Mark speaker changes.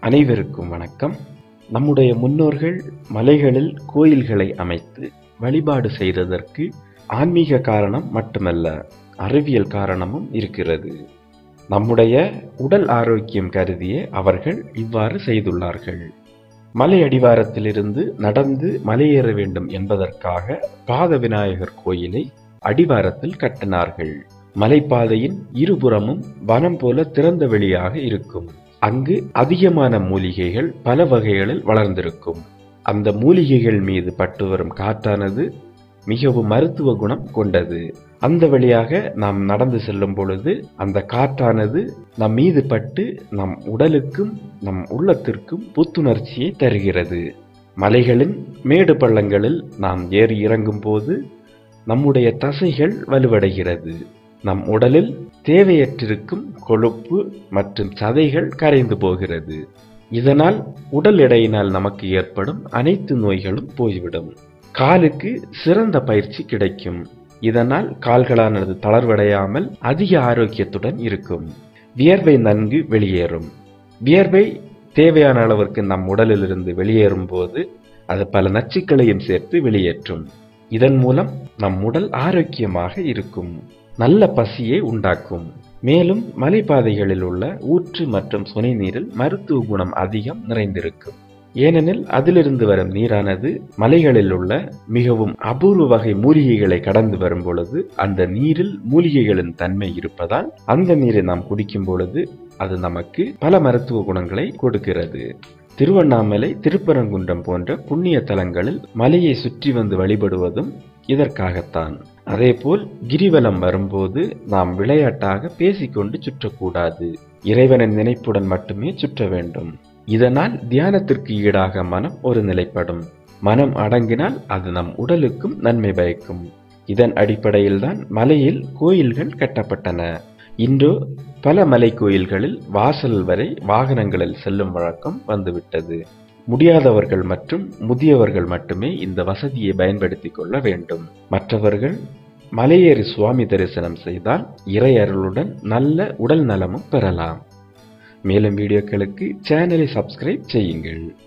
Speaker 1: அனைவருக்கும் வணக்கம். நம்முடைய முன்னோர்கள் மலைகளில் கோயில்களை அமைத்து வழிபாடு செய்ததற்கு ஆன்மீக காரணம் மட்டுமல்ல, அறிவியல் காரணமும் இருக்கிறது. நம்முடைய உடல் ஆரோக்கியம் கருதியே அவர்கள் இவ்வாறு செய்துள்ளார்கள். மலை அடிவாரத்திலிருந்து நடந்து மலையேற வேண்டும் என்பதற்காக பாத விநாயகர் கோயிலை அடிவாரத்தில் கட்டினார்கள். மலைப்பாதையின் இருபுறமும் வனம் போல திறந்த வெளியாக இருக்கும். அங்கு அதிகமான மூலிகைகள் பல வகைகளில் வளர்ந்திருக்கும். அந்த மூலிகைகள் மீது பட்டு வரும் காற்றானது மிகவும் மருத்துவ குணம் கொண்டது. அந்த வழியாக நாம் நடந்து செல்லும் பொழுது அந்த காற்றானது நம் மீது பட்டு நம் உடலுக்கும் நம் உள்ளத்திற்கும் புத்துணர்ச்சியை தருகிறது. மலைகளின் மேடு பள்ளங்களில் நாம் ஏறி இறங்கும் போது நம்முடைய தசைகள் வலுவடைகிறது. நம் உடலில் தேவையற்றிருக்கும் கொழுப்பு மற்றும் சதைகள் கரைந்து போகிறது. இதனால் உடல் எடையினால் நமக்கு ஏற்படும் அனைத்து நோய்களும் போய்விடும். காலுக்கு சிறந்த பயிற்சி கிடைக்கும். இதனால் கால்களானது தளர்வடையாமல் அதிக ஆரோக்கியத்துடன் இருக்கும். வியர்வை நன்கு வெளியேறும். வியர்வை தேவையான அளவிற்கு நம் உடலிலிருந்து வெளியேறும் போது அது பல நச்சுக்களையும் சேர்த்து வெளியேற்றும். இதன் மூலம் நம் உடல் ஆரோக்கியமாக இருக்கும். நல்ல பசியை உண்டாக்கும். மேலும் மலைப்பாதைகளில் உள்ள ஊற்று மற்றும் சுனை நீரில் மருத்துவ குணம் அதிகம் நிறைந்திருக்கும். ஏனெனில் அதிலிருந்து வரும் நீரானது மலைகளில் உள்ள மிகவும் அபூர்வ வகை மூலிகைகளை கடந்து வரும் பொழுது அந்த நீரில் மூலிகைகளின் தன்மை இருப்பதால் அந்த நீரை நாம் குடிக்கும் பொழுது அது நமக்கு பல மருத்துவ குணங்களை கொடுக்கிறது. திருவண்ணாமலை, திருப்பரங்குன்றம் போன்ற புண்ணிய தலங்களில் மலையை சுற்றி வந்து வழிபடுவதும் இதற்காகத்தான். அதேபோல் கிரிவலம் வரும்போது நாம் விளையாட்டாக பேசிக்கொண்டு சுற்றக்கூடாது. இறைவனின் நினைப்புடன் மட்டுமே சுற்ற வேண்டும். இதனால் தியானத்திற்கு ஈடாக மனம் ஒரு நிலைப்படும். மனம் அடங்கினால் அது நம் உடலுக்கும் நன்மை பயக்கும். இதன் அடிப்படையில்தான் மலையில் கோயில்கள் கட்டப்பட்டன. இன்றோ பல மலை கோயில்களில் வாசல் வரை வாகனங்களில் செல்லும் வழக்கம் வந்துவிட்டது. முடியாதவர்கள் மற்றும் முதியவர்கள் மட்டுமே இந்த வசதியை பயன்படுத்திக் கொள்ள வேண்டும். மற்றவர்கள் மலையேறி சுவாமி தரிசனம் செய்தால் இறை அருளுடன் நல்ல உடல் நலமும் பெறலாம். மேலும் வீடியோக்களுக்கு சேனலை சப்ஸ்கிரைப் செய்யுங்கள்.